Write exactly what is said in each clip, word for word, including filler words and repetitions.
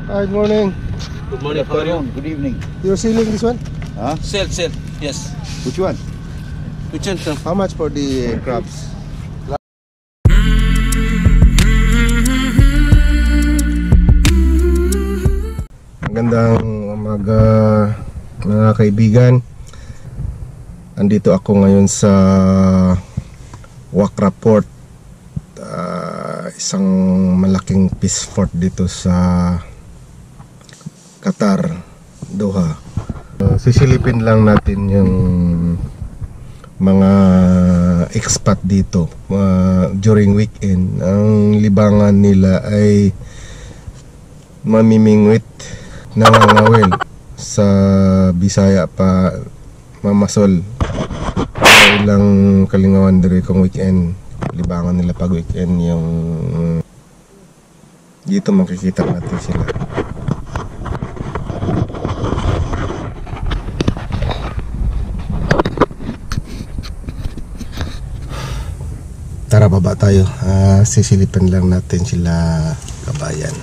Hi, good morning. Good morning, how are you? Good evening. You're selling this one? Huh? Sell, sell, yes. Which one? Which one, sir? How much for the crabs? Magandang umaga mga kaibigan. Andito ako ngayon sa Wakra Port, uh, isang malaking peace fort dito sa Qatar, Doha. Uh, sisilipin lang natin yung mga expat dito uh, during weekend. Ang libangan nila ay mamimingwit, nangangawil, sa Bisaya pa mamasol. Ilang kalingawan diri kung weekend, libangan nila pag weekend. Yung dito makikita natin sila. Tara, baba tayo. Uh, sisilipan lang natin sila, kabayan.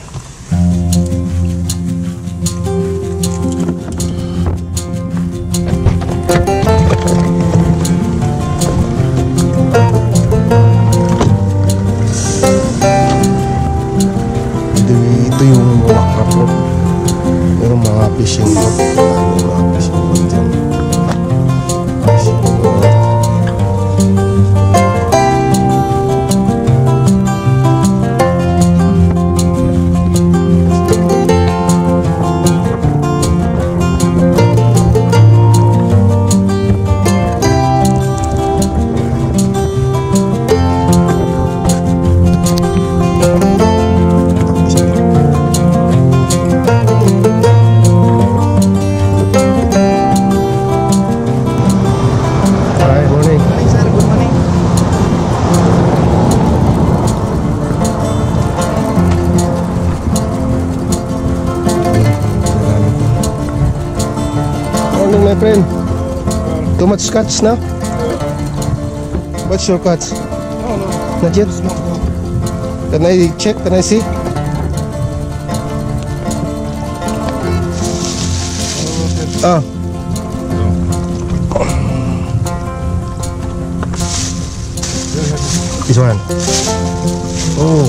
Ito yung Wakra Port. Merong mga fishing boat. May mga fishing boat dyan. Fishing boat. My friend, too much catch now? What's your catch? No, no, not yet? no, no. Can I check? Can I see? Ah. This one. Oh.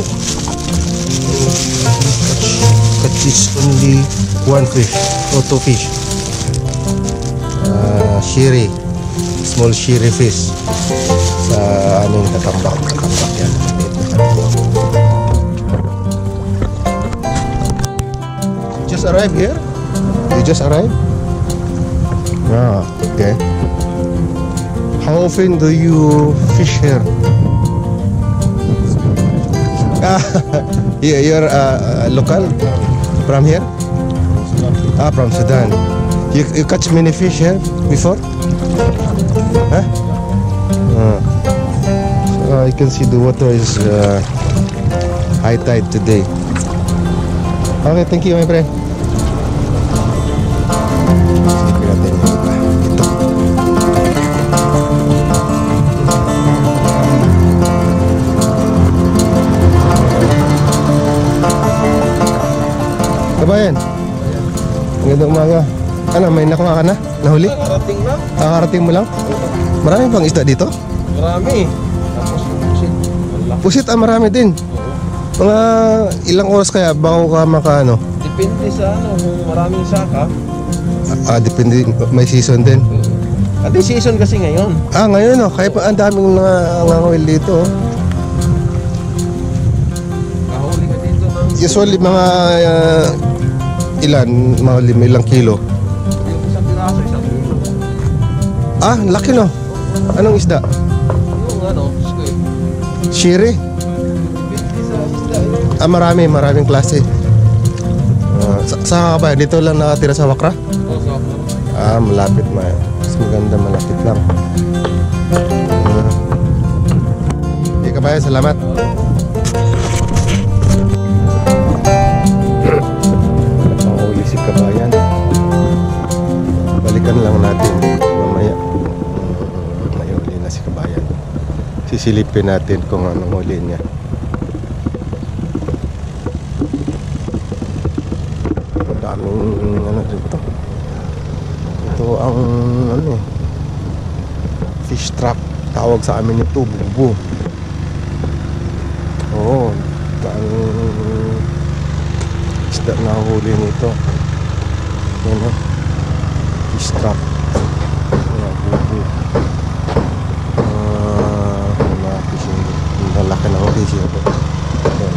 Catch is only one fish or two fish. Uh, shiri, small shiri fish sa aming tatambak tatambak yan. You just arrived here? You just arrived? Ah, okay. How often do you fish here? Ah, you're uh, local from here? Ah, from Sudan. You, you catch many fish here before? Huh? Uh, so uh, you can see the water is uh, high tide today. Okay, thank you, my friend. Silipin natin yung iba. Ito. Kabayan, magandang umaga. Ano, may nakuha ka na? Nahuli? Nakarating lang. Nakarating mo lang? Marami bang isda dito? Marami. Tapos yung pusit. Wala. Pusit, ah, marami din. Mga ilang oras kaya bago ka maka ano? Depende sa ano, kung maraming saka. Ah, depende, may season din. At yung season kasi ngayon. Ah, ngayon oh, kaya pa ang daming nangangawil dito oh. Kahuli ka dito ng... Usually mga uh, ilan, mga lim- ilang kilo. Yung isang piraso, isang kilo. Ah, laki no. Anong isda? Yung ano, squid. Shiri? Depende sa isda. eh. Ah, marami, maraming klase. Uh, sa, sa ba? Dito lang nakatira sa Wakra? O, so, Ah, malapit ma. Mas maganda, malapit lang. Uh, Hindi ka ba? Salamat. Panghuli si kabayan. Balikan lang natin mamaya. May huli na si kabayan. Sisilipin natin kung anong huli niya. daming ano dito. Ito ang ano eh, fish trap. Tawag sa amin ito, bubo. Oo, daming isda na huli nito. Yan o, fish trap. Ayan, bubo. Ah, mga fishing, lalaki na huli siya ito. Ayan.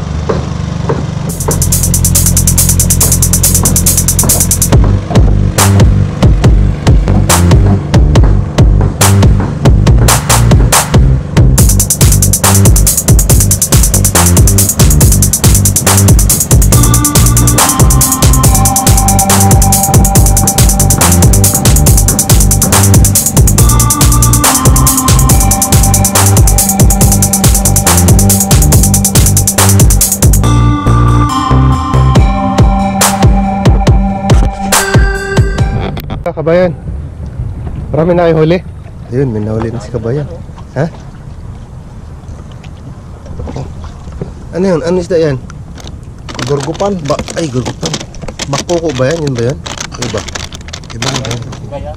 Kabayan, marami na kayo huli. Ayun, may nahuli na si Kabayan. Ha? Oh. Ano yun? Ano isda yan? Gurgupan? Ba ay, gurgupan. Makoko ba yan? Yun ba yan? Iba. Iba na yan. Iba yan.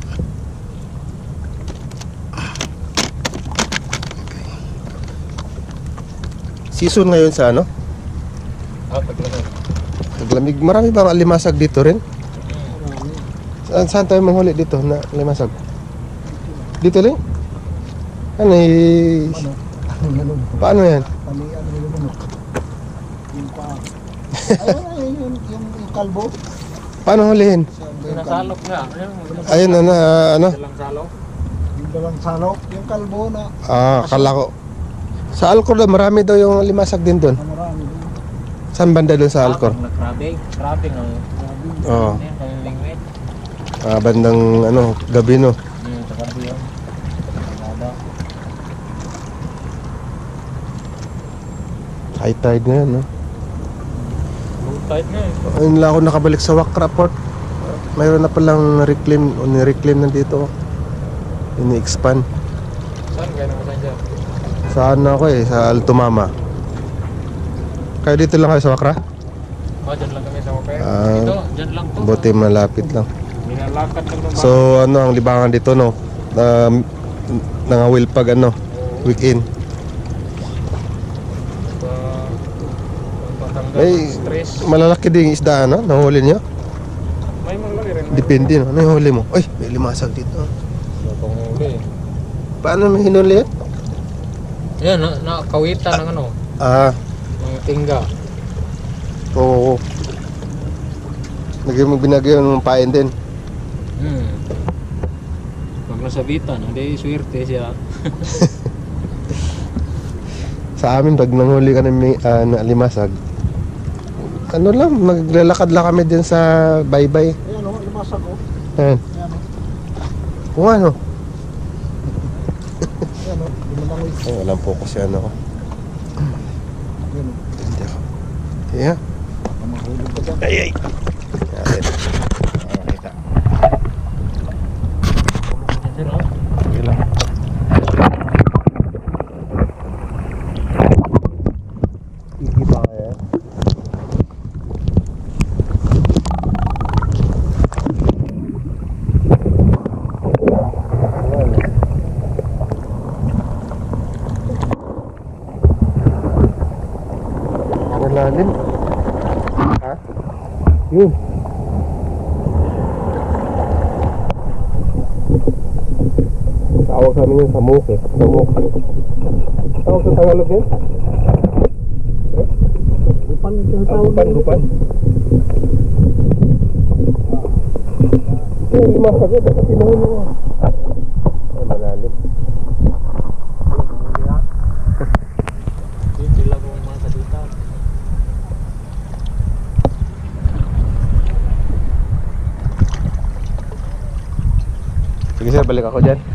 Season ngayon sa ano? Ah, paglamig. Taglamig. Marami bang alimasag dito rin? Saan, saan tayo manghuli dito na limasag? Dito rin? Ano eh? Paano yan? Ayun, yung, yung, yung kalbo. Paano hulihin? Nasalok nga. Ayun na, na ano? Dalang salok. Yung dalang salok, yung kalbo na Ah, kala ko. Sa Alcor daw, marami daw yung limasag din doon. marami. Saan banda doon sa Alcor? Krabing. Krabing ang Oo. ang lingwit. Ah, bandang ano, gabi no. Hmm, sa gabi yun. Nada. High tide na yan, no? Low tide na eh. Ayun lang ako nakabalik sa Wakra Port. Mayroon na palang reclaim, o ni-reclaim nandito. Ini-expand. Saan kayo naman saan dyan? Saan ako eh, sa Alto Mama. Kayo dito lang kayo sa Wakra? Oh, dyan lang kami sa Wakay. Ah, Dito, dyan lang to. Buti malapit lang. Nilalakad lang naman. So ano ang libangan dito no? Um, nangawil pag ano, weekend. May stress. malalaki ding isda ano, nahuli niyo? May malaki rin. Depende no. Ano yung huli mo? Ay, may limasag dito. Itong huli. Paano mo hinuli yan? Yan, na, nakawitan ng ano, Ah, ng tingga. oo. Naging binagay ng pain din. Hmm. Pag nasabitan, hindi swerte siya. Sa amin, pag nanghuli ka ng uh, na limasag, ano lang, maglalakad lang kami din sa baybay. Ayan o, lumasag o. Ayan. Ayan o. Kung ano. Ayan o, lumalangoy. Ay, walang focus yan ako. Ayan o. Hindi ako. Yeah. Mahulog ka dyan. Ay, ay. Ayan. Nakakita. Okay lang. Iki pa kaya? Ang lalim. Ha? Yun. Tawag sa amin yung samok eh. Samok. Tawag sa Tagalog yun? Gupan yung Ah, tawag. gupan, gupan. Ito yung limasag ito. Pinuhuli mo. Ay, malalim. Hindi lang kung mga kadutan. Sige sir, balik ako dyan.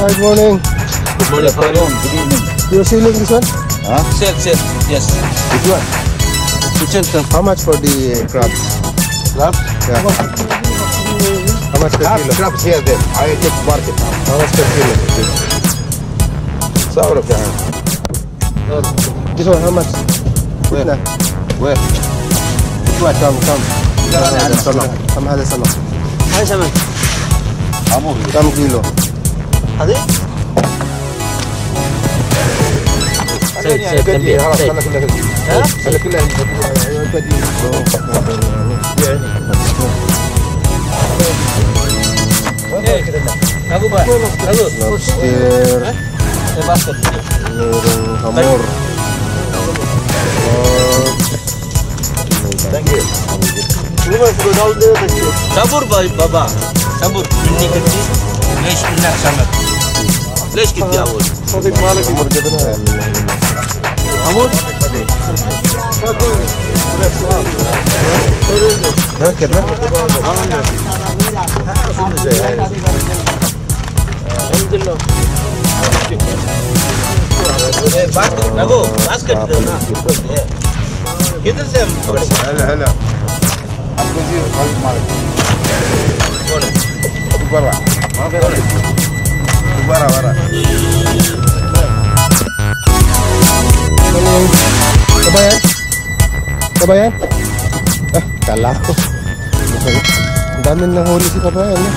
Hi, good morning. Good morning, Paron. Good evening. You're selling this one? Huh? Sir, sir. Yes. Which one? Kitchen, sir. How much for the crabs? Crabs? Yeah. How much per kilo? Crabs here, there. I take market. How much per kilo? Sour of yan. This one, how much? Where? Na. Where? Which one? Come, come. Come, هذا سمك. Ay, saman. Amo. كم كيلو؟ Adi? Sir, sir, também. خلاص انا كلها كده. Ha? انا كلها Eh, aku ba? Aku. Lobster, Eh, basket. merong hamor. Thank you. Sabur ba, baba? Sabur. Hindi kasi. Lesh inak samat. Lesh kiti abol. Hamor dito na. Amor? Ha, kira? Alhamdulillah. Eh, basket. Aku, basket tu na. Kita sem. هلا هلا. أبغى أجيب خليك مالك. Boleh. أبغى برا. ما في برا. برا برا. Ano yung kabayan? Kabayan? Ah, kala ko. Ang dami nang huli si kabayan. Eh.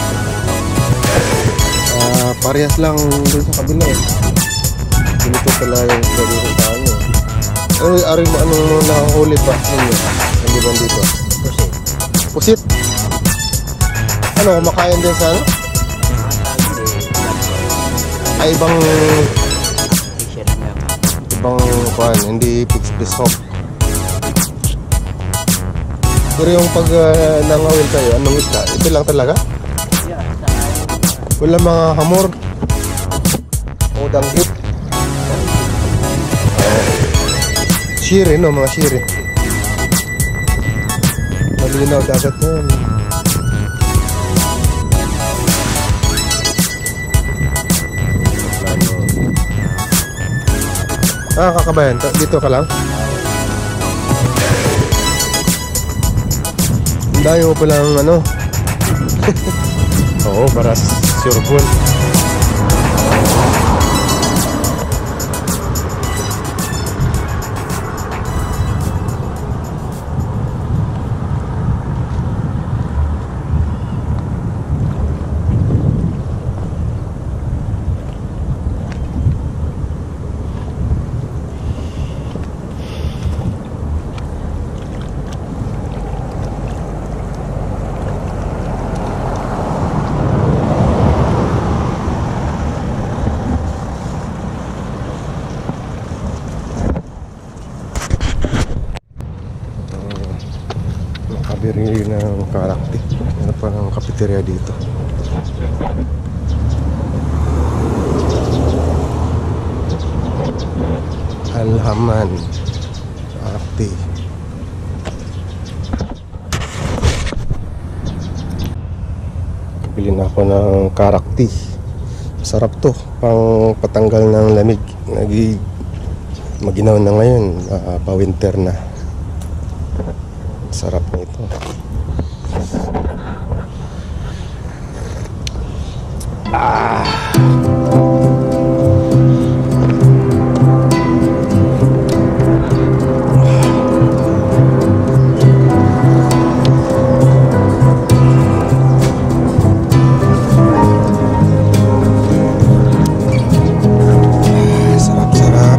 Ah, parehas lang doon sa kabila eh. Ganito pala yung gawin ng tao nyo. Ano, aring mo anong nakahuli pa ninyo? Hindi ba dito? Pusit. Pusit? Ano, kumakain din sa ano? Ay, ibang ibang kuhan, hindi fix this hop. Pero yung pag uh, nangawil kayo, anong isda? Ito lang talaga? Wala mga hamor o danggit. Oh. Shiri, no? Mga shiri. Malinaw dagat na yun. Ah, kakabayan. Dito ka lang? Ang dami mo palang ano. Oo, para sureball. Nakabiri ng karakti. Ano pa ng kafeteria dito? Alhaman Karakti. Bili na ako ng karakti. Sarap to, pang patanggal ng lamig. Nagi maginaw na ngayon, uh, pa winter na. Sarap nito. Ah. Sarap-sarap.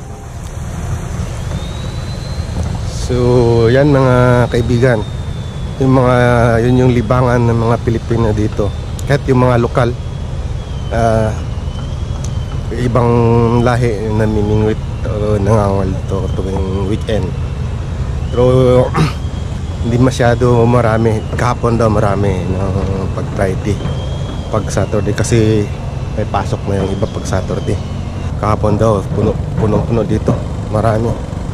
So, yan mga kaibigan. yung mga yun yung libangan ng mga Pilipino dito. Kahit yung mga lokal, uh, ibang lahi na namimingwit o nangangal dito tuwing weekend. Pero hindi masyado marami. Kahapon daw marami ng pag Friday, pag Saturday kasi may pasok na yung iba pag Saturday. Kahapon daw puno puno puno dito, marami.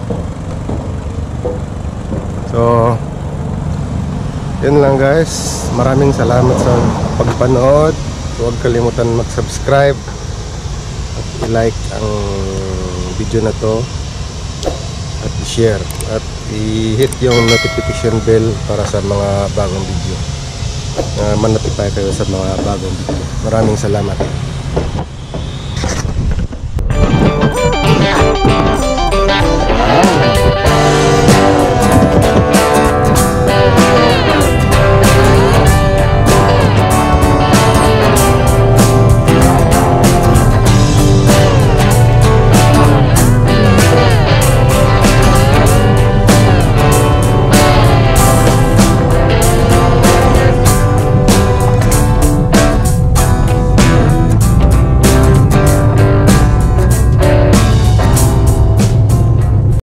So yun lang guys, maraming salamat sa pagpanood. Huwag kalimutan mag-subscribe at i-like ang video na to at i-share at i-hit yung notification bell para sa mga bagong video, uh, man-notify kayo sa mga bagong video. Maraming salamat.